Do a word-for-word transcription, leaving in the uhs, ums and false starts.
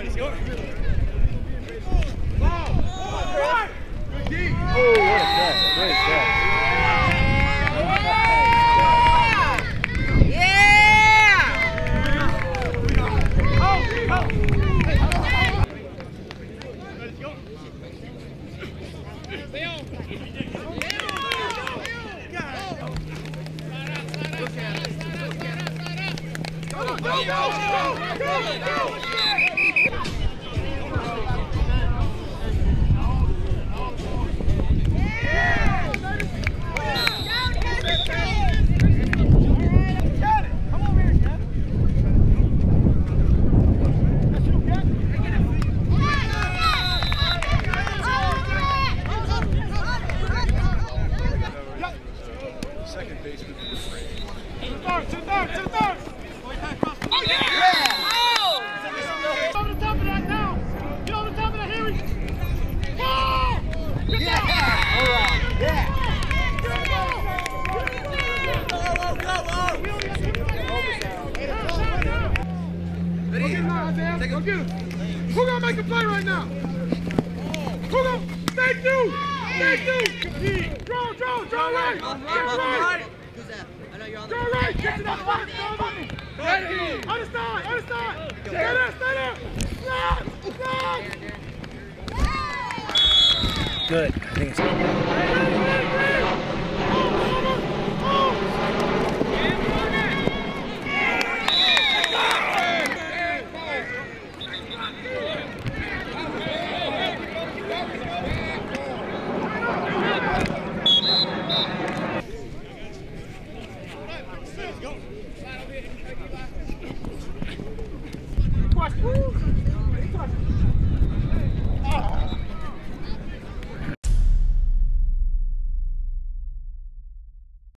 Who gonna make a play right now? Who gonna? Thank you! Thank you! Draw, draw, draw right! Get right! Who's that? I know you're on the Draw right! Get to that spot! Ready! Other side! Other side! Stay there! Stay there! Slide! Slide! Good. I think it's good.